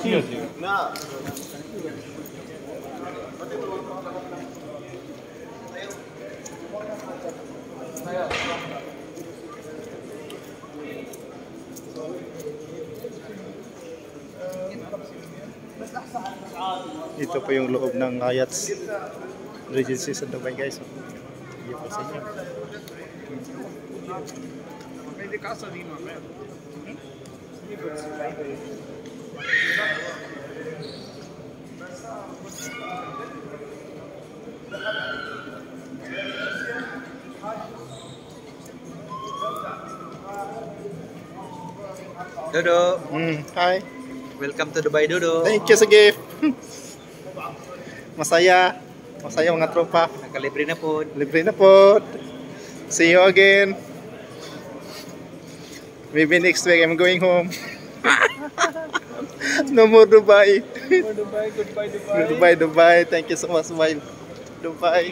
Ito po yung loob ng Hyatt's Regency sa Dubai, guys. Iyo po sa inyo. Dodo, Hi. welcome to Dubai, Dodo. Thank you sa gift. Masaya. Masaya mga tropa. Nakalibre na po. Libre na po. See you again. Maybe next week I'm going home. No more Dubai. Dubai, goodbye, Dubai. Dubai, Dubai. Thank you so much, Dubai. Dubai.